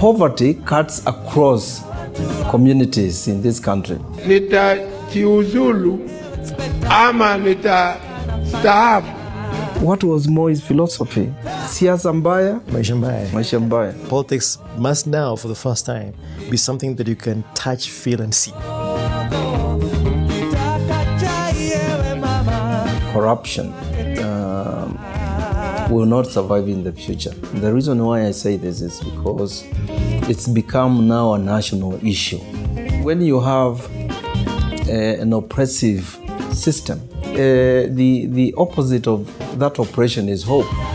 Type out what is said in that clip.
poverty cuts across communities in this country. Nitajiuzulu ama nitastaafu. What was Moi's philosophy? Siasa mbaya, maisha mbaya. Maisha mbaya. Politics must now, for the first time, be something that you can touch, feel, and see. Corruption will not survive in the future. The reason why I say this is because it's become now a national issue. When you have an oppressive system, the opposite of that oppression is hope.